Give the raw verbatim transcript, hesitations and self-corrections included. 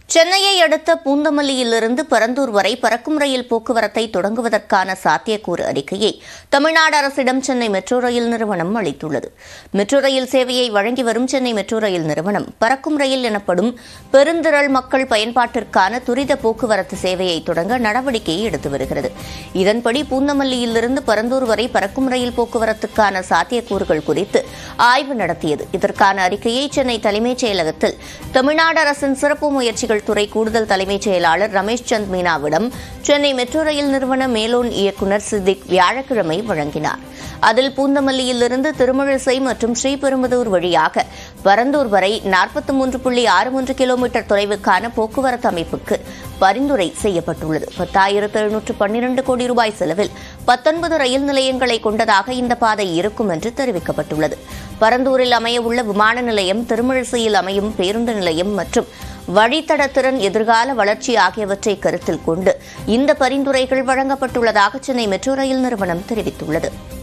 சென்னையை அடுத்த பூந்தமல்லியிலிருந்து பரந்தூர் வரை பறக்கும் ரயில் போக்குவரத்தை தொடங்குவதற்கான சாத்தியக்கூறு அறிக்கையை தமிழ்நாடு அரசிடம் சென்னை மெட்ரோ ரயில் நிறுவனம் அளித்துள்ளது. மெட்ரோ ரயில் சேவையை வழங்கி வரும் சென்னை மெட்ரோ ரயில் நிறுவனம் பறக்கும் ரயில் எனப்படும் பெருந்திரள் மக்கள் பயன்பாட்டிற்கான துரித போக்குவரத்து சேவையை தொடங்க நடவடிக்கையை எடுத்து வருகிறது. இதன்படி பூந்தமல்லியிலிருந்து பரந்தூர் வரை பறக்கும் ரயில் போக்குவரத்துக்கான சாத்தியக்கூறுகள் குறித்து ஆய்வு நடத்தியது. இதற்கான அறிக்கையை சென்னை தலைமைச் செயலகத்தில் தமிழ்நாடு அரசின் சிறப்பு முயற்சிகள் துறை கூடுதல் தலைமைச் செயலாளர் ரமேஷ் சந்த் மீனாவிடம் சென்னை மெட்ரோ ரயில் நிறுவன மேலோன் இயக்குநர் சித்திக் வியாழக்கிழமை வழங்கினார். அதில் பூந்தமல்லியிலிருந்து திருமழிசை மற்றும் ஸ்ரீபெரும்புதூர் வழியாக பரந்தூர் வரை நாற்பத்தி மூன்று புள்ளி ஆறு மூன்று கிலோமீட்டர் தொலைவுக்கான போக்குவரத்து அமைப்புக்கு பரிந்துரை செய்யப்பட்டுள்ளது. பத்தாயிரத்து எழுநூற்று பன்னிரண்டு கோடி ரூபாய் செலவில் பத்தொன்பது ரயில் நிலையங்களை கொண்டதாக இந்த பாதை இருக்கும் என்று தெரிவிக்கப்பட்டுள்ளது. பரந்தூரில் அமையவுள்ள விமான நிலையம், திருமழிசையில் அமையும் பேருந்து நிலையம் மற்றும் வழித்தடத்திறன், எதிர்கால வளர்ச்சி ஆகியவற்றை கருத்தில் கொண்டு இந்த பரிந்துரைகள் வழங்கப்பட்டுள்ளதாக சென்னை மெட்ரோ ரயில் நிறுவனம் தெரிவித்துள்ளது.